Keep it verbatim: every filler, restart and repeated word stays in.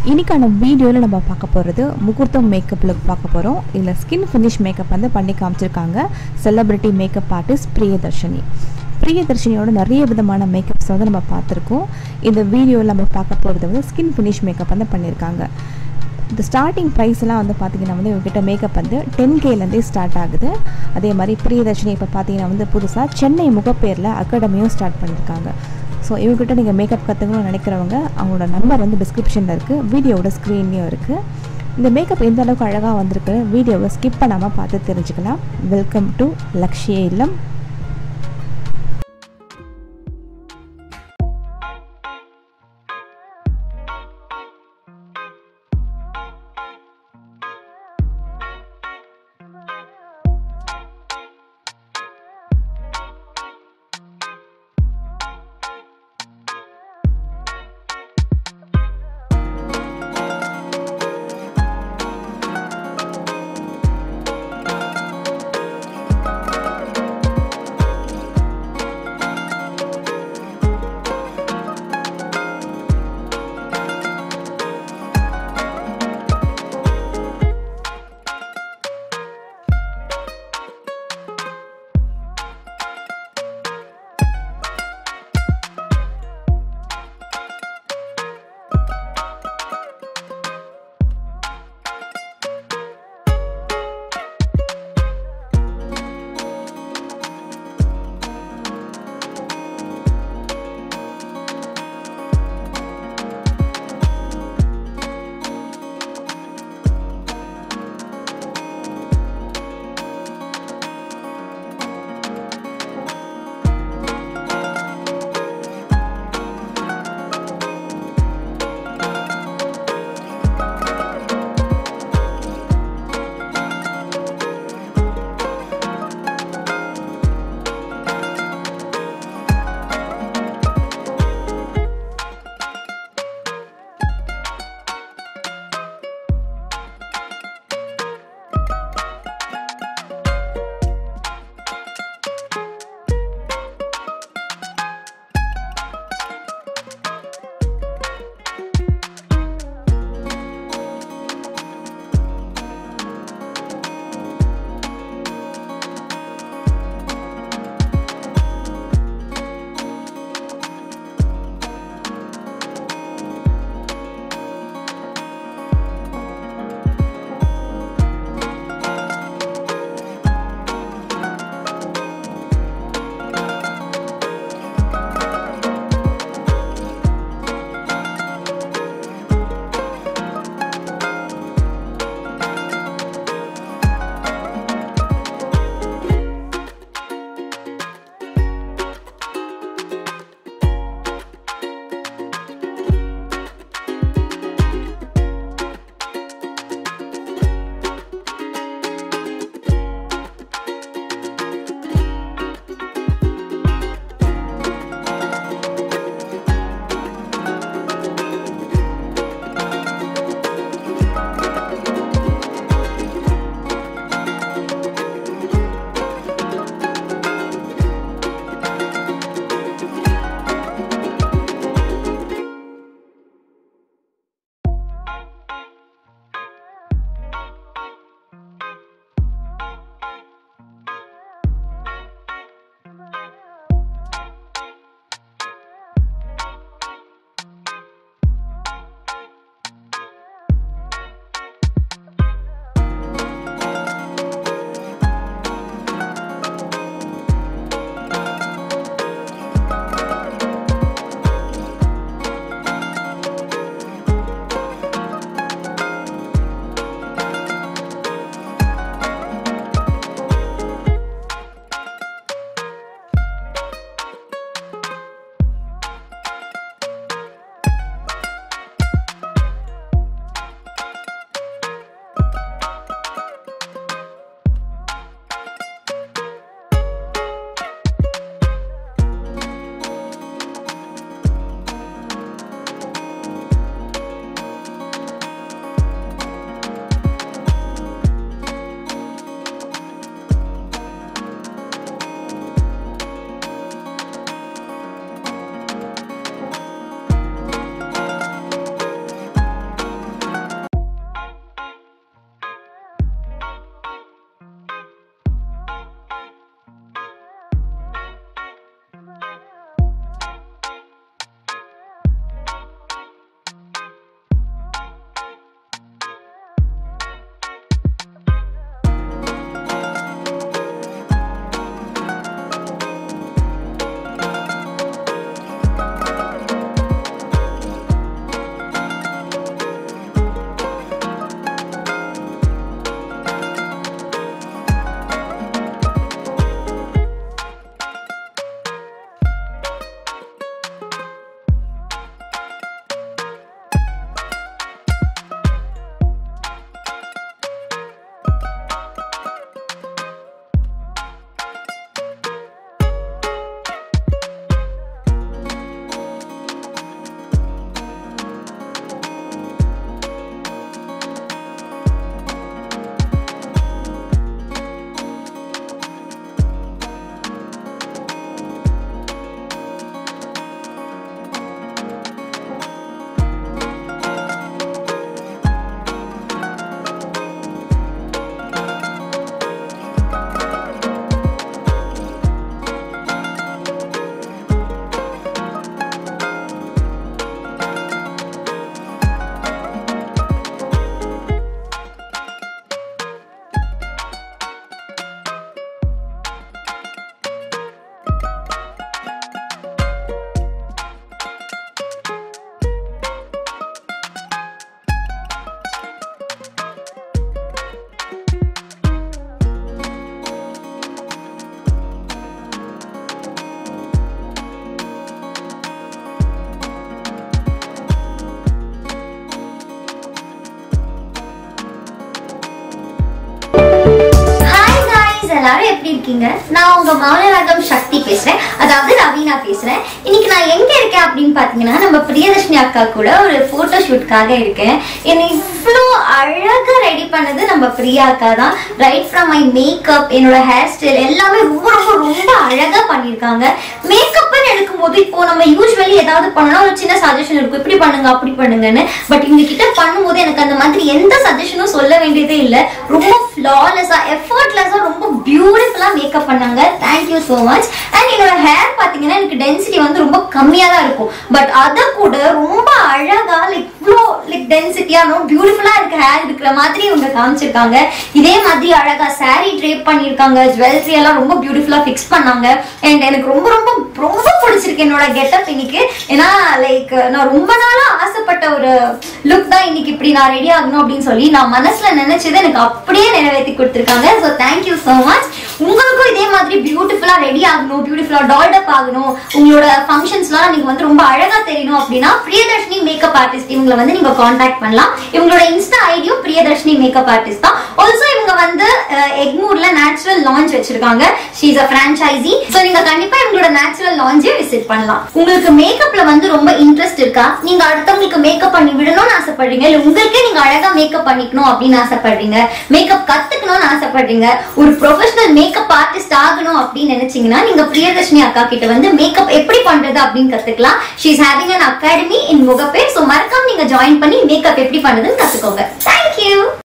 இன்னைக்கான வீடியோவில் நம்ம பார்க்க போகிறது முகூர்த்தம் மேக்கப் லுக் பார்க்க போகிறோம். இதில் ஸ்கின் ஃபினிஷ் மேக்கப் வந்து பண்ணி காமிச்சிருக்காங்க செலிபிரிட்டி மேக்கப் ஆர்டிஸ்ட் பிரியதர்ஷினி. பிரியதர்ஷினியோட நிறைய விதமான மேக்கப்ஸ் வந்து நம்ம பார்த்துருக்கோம். இந்த வீடியோவில் நம்ம பார்க்க போகிறது வந்து ஸ்கின் ஃபினிஷ் மேக்கப் வந்து பண்ணியிருக்காங்க. இந்த ஸ்டார்டிங் ப்ரைஸ்லாம் வந்து பார்த்திங்கன்னா வந்து இவங்ககிட்ட மேக்கப் வந்து டென் கேலேருந்தே ஸ்டார்ட் ஆகுது. அதே மாதிரி பிரியதர்ஷினி இப்போ பார்த்தீங்கன்னா வந்து புதுசாக சென்னை முகப்பேரில் அகாடமியும் ஸ்டார்ட் பண்ணியிருக்காங்க. ஸோ இவங்ககிட்ட நீங்கள் மேக்கப் கற்றுக்கணும்னு நினைக்கிறவங்க அவங்களோட நம்பர் வந்து டிஸ்கிரிப்ஷனில் இருக்குது, வீடியோவோட ஸ்க்ரீன்லேயும் இருக்குது. இந்த மேக்கப் எந்த அளவுக்கு அழகாக வந்திருக்கு வீடியோவை ஸ்கிப் பண்ணாமல் பார்த்து தெரிஞ்சுக்கலாம். வெல்கம் டு லக்ஷ்யாillam. எல்லாரும் எப்படி இருக்கீங்க? நான் உங்க மௌனராகம் சக்தி பேசுறேன், அதாவது ரவீனா பேசுறேன். இன்னைக்கு நான் எங்க இருக்கேன் அப்படின்னு பாத்தீங்கன்னா நம்ம பிரியதர்ஷினி அக்கா கூட ஒரு போட்டோ ஷூட்காக இருக்கேன். என்னை இவ்வளோ அழகா ரெடி பண்ணது நம்ம பிரியா அக்கா தான். ரைட் ஃப்ரம் மை மேக்கப், என்னோட ஹேர் ஸ்டைல் எல்லாமே ரொம்ப ரொம்ப ரொம்ப அழகா பண்ணியிருக்காங்க. மேக்கப்னு எடுக்கும்போது இப்போ நம்ம யூஸ்வலி ஏதாவது பண்ணனா ஒரு சின்ன சஜஷன் இருக்கும், இப்படி பண்ணுங்க அப்படி பண்ணுங்கன்னு. பட் இவங்க கிட்ட பண்ணும்போது எனக்கு அந்த மாதிரி எந்த சஜஷனும் சொல்ல வேண்டியதே இல்லை. ரொம்ப ஃப்ளாலெஸ்ஸா எஃபர்ட்லெஸ்ஸா ரொம்ப பியூட்டிஃபுல்லா மேக்கப் பண்ணாங்க. Thank you so much. அண்ட் என்னோட ஹேர் பாத்தீங்கன்னா எனக்கு டென்சிட்டி வந்து ரொம்ப கம்மியா தான் இருக்கும், பட் அதை கூட ரொம்ப அழகா லைக் இவ்வளோ லைக் டென்சிட்டியா ரொம்ப பியூட்டிஃபுல்லா இருக்க ஹேர் இருக்கிற மாதிரி இவங்க காமிச்சிருக்காங்க. இதே மாதிரி அழகா சாரி ட்ரேப் பண்ணியிருக்காங்க, ஜுவல்லரி எல்லாம் ரொம்ப பியூட்டிஃபுல்லா ஃபிக்ஸ் பண்ணாங்க. அண்ட் எனக்கு ரொம்ப ரொம்ப ரொம்ப பிடிச்சிருக்கு என்னோட கெட்டப் இன்னைக்கு. ஏன்னா லைக் நான் ரொம்ப நாளா ஆசைப்பட்ட ஒரு லுக் தான் இன்னைக்கு இப்படி நான் ரெடி ஆகணும் அப்படின்னு சொல்லி நான் மனசுல நினைச்சது எனக்கு அப்படியே நிறைவேற்றி கொடுத்துருக்காங்க. So thank you so much. உங்களுக்கும் இதே மாதிரி பியூட்டிஃபுல்லா ரெடி ஆகணும், பியூட்டிஃபுல்லா டால்டப் ஆகணும், உங்களோட ஃபங்க்ஷன்ஸ்லாம் நீங்க வந்து ரொம்ப அழகா தெரியணும் அப்படின்னா பிரியதர்ஷினி மேக்கப் ஆர்டிஸ்ட் இவங்களை வந்து நீங்க காண்டாக்ட் பண்ணலாம். இவங்களோட இன்ஸ்டா ஐடியும் பிரியதர்ஷினி மேக்கப் ஆர்டிஸ்ட் தான். ஆல்சோ இவங்க வந்து எக்மூர்ல நேச்சுரல் லான்ச் வச்சிருக்காங்க. She is a franchisee. So நீங்க கண்டிப்பா இவங்களோட நேச்சுரல் லான்ச்சை விசிட் பண்ணலாம். உங்களுக்கு மேக்கப்ல வந்து ரொம்ப இன்ட்ரெஸ்ட் இருக்கா? நீங்க அடுத்தவங்களுக்கு மேக்கப் பண்ணி விடணும்னு ஆசைப்படுறீங்க, இல்ல உங்களுக்கே நீங்க அழகா மேக்கப் பண்ணிக்கணும் அப்படின்னு ஆசைப்படுறீங்க, மேக்கப் கத்துக்கணும்னு ஆசைப்படுறீங்க, ஒரு ப்ரொஃபஷனல் மேக்கப் ஆர்டிஸ்ட் ஆகணும் அப்படின்னு நினைச்சீங்கன்னா நீங்க பிரியதர்ஷினி அக்கா கிட்ட வந்து மேக்கப் எப்படி பண்றது அப்படின்னு கத்துக்கலாம். She is having an academy in Mogappair. So மறக்காம நீங்க ஜாயின் பண்ணி மேக்கப் எப்படி பண்றதுன்னு கத்துக்கோங்க. தேங்க்யூ.